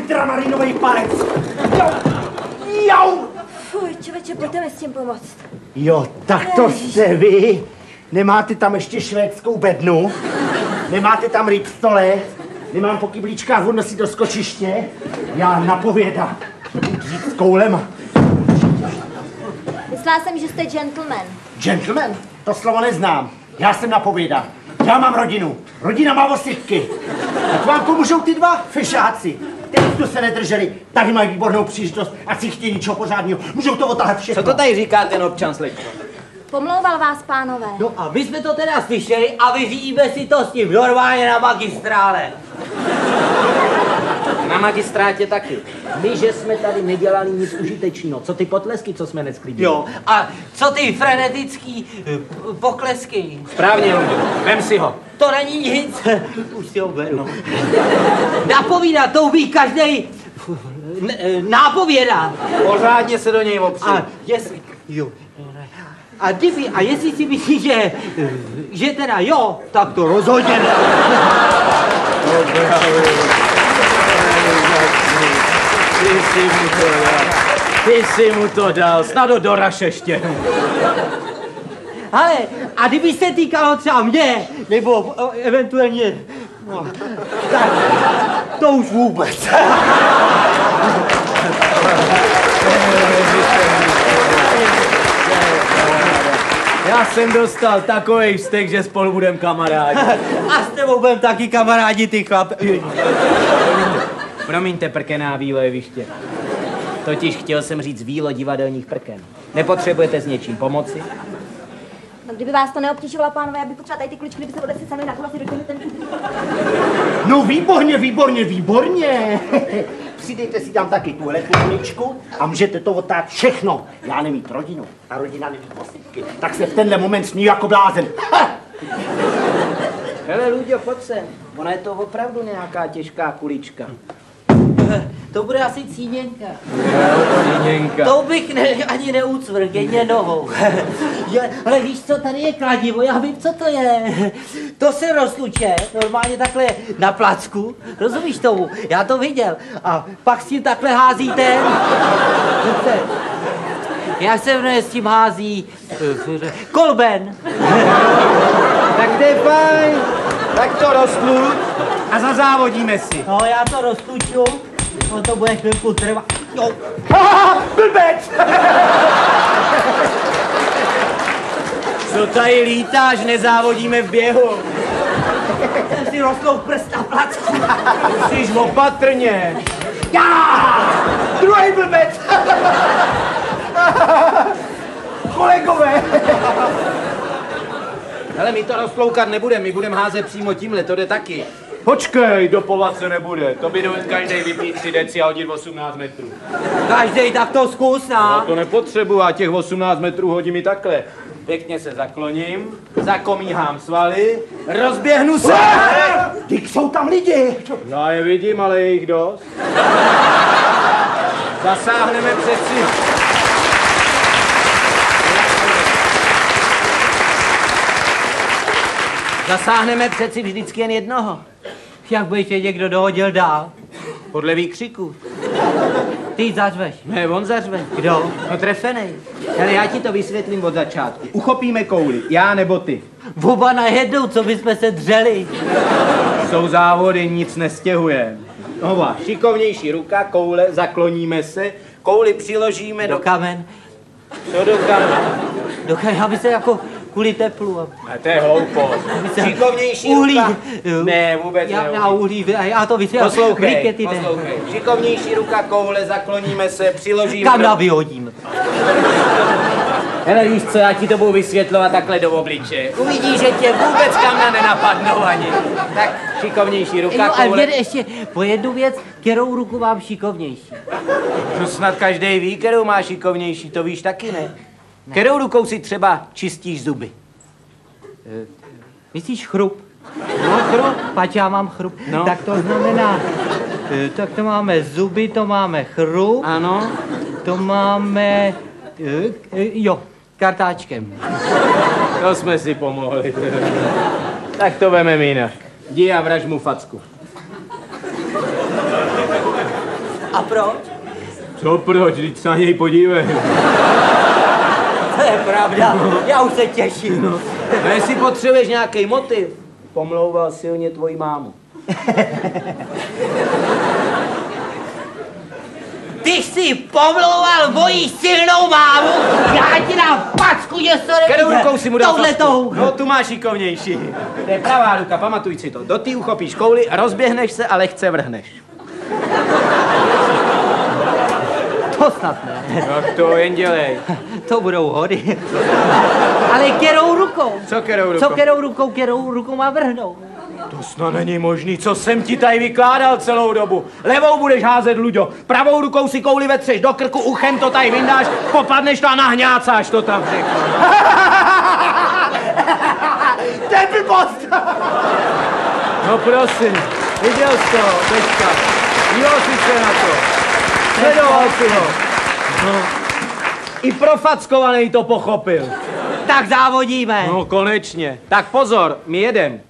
ultramarinový palec. Jau! Fuj, člověče, pojďte mi s tím pomoct. Jo, tak to jste vy. Nemáte tam ještě švédskou bednu? Nemáte tam rybstole? Nemám po kyblíčkách odnosit do skočiště? Já napovědám. Buď s koulema. Myslela jsem, že jste gentleman. Gentleman? To slovo neznám. Já jsem napověda. Já mám rodinu. Rodina má osypky. Tak vám pomůžou ty dva fešáci, kteří tu se nedrželi. Tady mají výbornou příležitost a si chtějí ničeho pořádného. Můžou to otáhat všechno. Co to tady říká ten občan, slečko? Pomlouval vás, pánové. No a my jsme to teda slyšeli a vyřídíme si to s tím normálně na magistrále. Na magistrátě taky. My, že jsme tady nedělali nic užitečného. Co ty potlesky, co jsme nesklidili? Jo, a co ty frenetický poklesky? Správně, vem si ho. To není nic. Už si ho beru. No. Napovídat, to umí každej nápověda. Pořádně se do něj opři. A jestli si myslíš, že teda jo, tak to rozhodně ne. Ty jsi mu to dal, snad do rašeště. Ale, a kdyby se týkalo třeba mě, nebo eventuálně, no, tak to už vůbec. Já jsem dostal takovej vztek, že spolu budem kamarádi. A s tebou budem taky kamarádi, ty chlap. Promiňte, prkená výlojeviště. Totiž chtěl jsem říct výlo divadelních prken. Nepotřebujete s něčím pomoci? No, kdyby vás to neobtěžovalo, pánové, já bych potřeba tady ty kličky, kdyby se odesli sami na kolo, si dokonce ten... No výborně, výborně, výborně. Přidejte si tam taky tuhle kuličku a můžete to otáhat všechno. Já nemít rodinu a rodina nemít posypky. Tak se v tenhle moment sní jako blázen. Hele, Luďo, pojď sem. Ona je to opravdu nějaká těžká kulička. To bude asi cíněnka. Cíněnka. To bych ani neucvrk, jedně nohou. Ale víš co, tady je kladivo, já vím, co to je. To se rozluče, normálně takhle na placku, rozumíš tomu? Já to viděl. A pak s tím takhle házíte. Jak se mne s tím hází? Kolben. Tak to je fajn. Tak to roztluč a zazávodíme si. No, já to roztluču. No to bude chvilku trvat. Jo. Blbec! Co tady lítáš, nezávodíme v běhu. Jsem si roztlouk prst na placku. Musíš opatrně. Druhý blbec! Kolegové! Hele, my to roztloukat nebudeme, my budeme házet přímo tímhle, to jde taky. Počkej, dopovat se nebude. To by dovedl každej vypít 3 deci a hodit 18 metrů. Každej tak to zkus, No to nepotřebuji, a těch 18 metrů hodím i takhle. Pěkně se zakloním, zakomíhám svaly, rozběhnu se. Ty jsou tam lidi! Já je vidím, ale je jich dost. Zasáhneme přeci. Zasáhneme přeci vždycky jen jednoho. Jak budeš vědět, kdo dohodil dál? Podle výkřiku. Ty zařveš. Ne, on zařve. Kdo? No trefenej. Ale já ti to vysvětlím od začátku. Uchopíme kouli, já nebo ty. Oba najednou, co bychom se dřeli. Jsou závody, nic nestěhujeme. Hova, šikovnější ruka, koule, zakloníme se, kouli přiložíme Do kamen. Co do kamen? Do kamen, aby se jako kvůli teplu. A to je hloupost. Šikovnější Uhlí. ruka. Ne, vůbec ne. Já uhlí, já to vysvětlím. Poslouchej. Šikovnější ruka, koule, zakloníme se, přiložíme. Kam vyhodím? Hele, víš co, já ti to budu vysvětlovat takhle do obličeje. Uvidíš, že tě vůbec kamna nenapadnou ani. Tak šikovnější ruka, Jo, a koule. ještě po jednu věc, kterou ruku mám šikovnější. To snad každý ví, kterou má šikovnější, to víš taky, ne? Kterou rukou si třeba čistíš zuby? Myslíš chrup? No, chrup, pač já mám chrup. No. Tak to znamená, tak to máme zuby, to máme chrup. Ano. To máme, jo, kartáčkem. To jsme si pomohli. Tak to vememe jinak. Jdi a vraž mu facku. A proč? Co proč? Vždyť se na něj podívej. To je pravda, já už se těším. A jestli potřebuješ nějaký motiv, pomlouval silně tvoji mámu. Ty jsi pomlouval moji silnou mámu, já ti dám packu, že to Kterou rukou si mu dal touhletou. No, tu máš šikovnější. To je pravá ruka, pamatuj si to. Do ty uchopíš kouli, rozběhneš se a lehce vrhneš. To snad ne. Tak to jen dělej. To budou hody. Ale kterou rukou? Co kterou rukou? Co kterou rukou má vrhnout? To snad není možný, co jsem ti tady vykládal celou dobu. Levou budeš házet, Luďo, pravou rukou si kouli vetřeš do krku, uchem to tady vyndáš, popadneš to a nahňácáš to tam všechno. To je blbost! No prosím, viděl jsi to, teďka, díval jsi se na to, sledoval si ho. No. I profackovaný to pochopil. Tak závodíme. No konečně. Tak pozor, my jedem.